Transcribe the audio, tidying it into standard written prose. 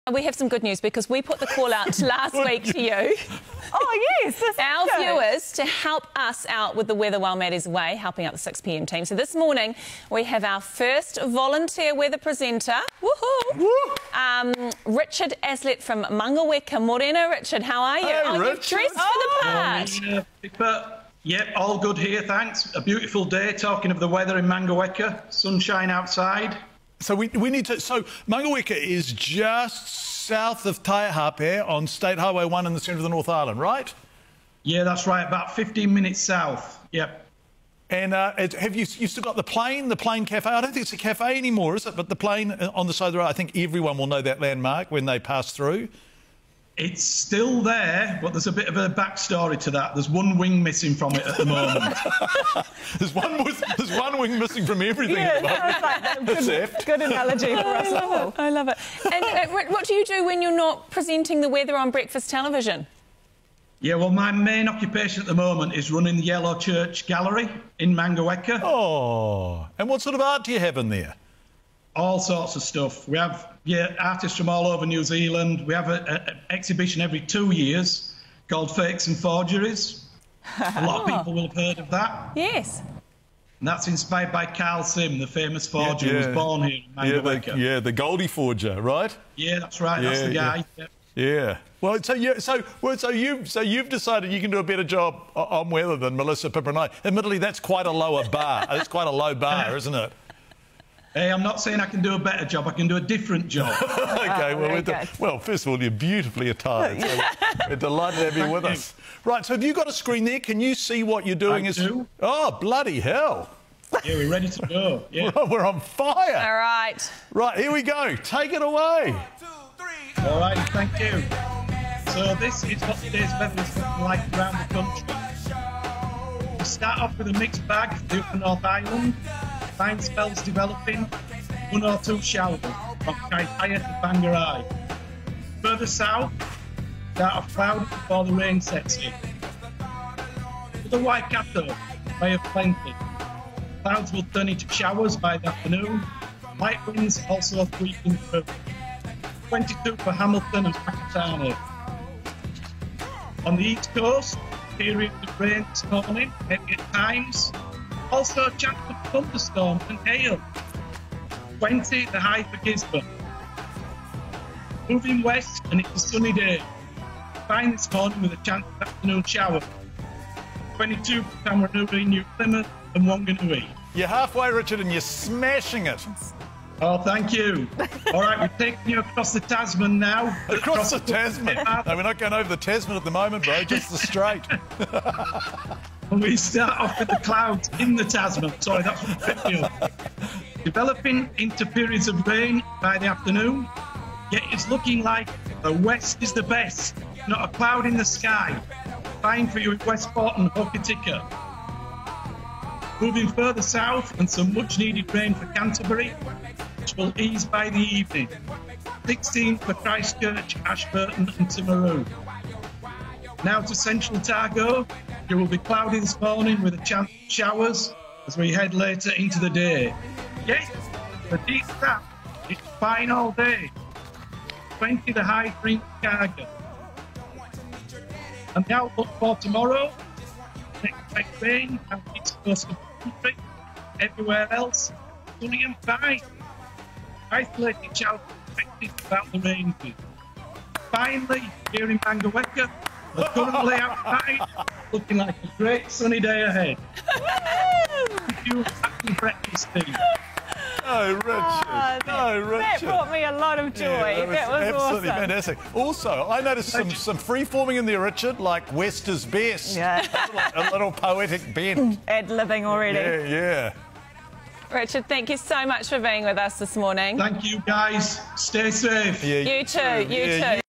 We have some good news because we put the call out last week to you. Oh, yes. Our viewers to help us out with the weather while Maddie's away, helping out the 6 p.m. team. So this morning we have our first volunteer weather presenter. Woohoo! Richard Aslett from Mangaweka. Morena, Richard, how are you? Hey, You've dressed for the part. Yep, all good here, thanks. A beautiful day, talking of the weather in Mangaweka. Sunshine outside. So we need to... So Mangaweka is just south of Taihape on State Highway 1 in the centre of the North Island, right? Yeah, that's right, about 15 minutes south, yep. And have you still got the plane cafe? I don't think it's a cafe anymore, is it? But the plane on the side of the road, I think everyone will know that landmark when they pass through. It's still there, but there's a bit of a backstory to that. There's one wing missing from it at the moment. There's one wing missing from everything. Yeah, good analogy for us all. I love it. And what do you do when you're not presenting the weather on breakfast television? Yeah, well, my main occupation at the moment is running the Yellow Church Gallery in Mangaweka. Oh, and what sort of art do you have in there? All sorts of stuff. We have artists from all over New Zealand. We have an exhibition every 2 years called Fakes and Forgeries. A lot of people will have heard of that. Yes. And that's inspired by Carl Sim, the famous forger who was born here in Mangaweka. The Goldie forger, right? Yeah, that's right. That's the guy. Yeah. Well, so you've decided you can do a better job on weather than Melissa Pippa and I. Admittedly, that's quite a lower bar. That's quite a low bar, isn't it? Hey, I'm not saying I can do a better job. I can do a different job. OK, well, first of all, you're beautifully attired. So we're delighted to have you with us. Right, so have you got a screen there? Can you see what you're doing? I do. Oh, bloody hell. Yeah, we're ready to go. Yeah. We're on fire. All right. Right, here we go. Take it away. 1, 2, 3. All right, thank you. So this is what today's weather is looking like around the country. We start off with a mixed bag for the Upper North Island. Fine spells developing, 1 or 2 showers from Kaitaia to Bangarai. Further south, start off cloudy before the rain sets in. For the Waikato, Bay of Plenty, clouds will turn into showers by the afternoon. Light winds also creeping through. 22 for Hamilton and Whakatane. On the east coast, period of rain this morning, heavy at times. Also a chance of thunderstorms and hail. 20, the high for Gisborne. Moving west, and it's a sunny day. Fine this morning with a chance of afternoon shower. 22 for Tamarunui, New Plymouth and Wanganui. You're halfway, Richard, and you're smashing it. Oh, thank you. All right, we're taking you across the Tasman now. Across the Tasman? No, we're not going over the Tasman at the moment, bro, just the Strait. And we start off with the clouds in the Tasman. Sorry, that's what picked me up. Developing into periods of rain by the afternoon. Yet it's looking like the west is the best. Not a cloud in the sky. Fine for you at Westport and Hokitika. Moving further south and some much needed rain for Canterbury, which will ease by the evening. 16 for Christchurch, Ashburton and Timaru. Now to central Otago. It will be cloudy this morning with a chance of showers as we head later into the day. Yes, the deep south, it's fine all day. 20 the high for Invercargill. And the outlook for tomorrow, expect rain and east coast of the country. Everywhere else, sunny and fine. Isolated showers expected about the rain. Finally, here in Mangaweka, we're currently outside, looking like a great sunny day ahead. Thank you, happy breakfast team. No, Richard. That brought me a lot of joy. Yeah, that was absolutely awesome. Fantastic. Also, I noticed some free-forming in there, Richard, like West is best. Yeah. A little poetic bent. Ad-libbing already. Yeah. Richard, thank you so much for being with us this morning. Thank you, guys. Stay safe. You too.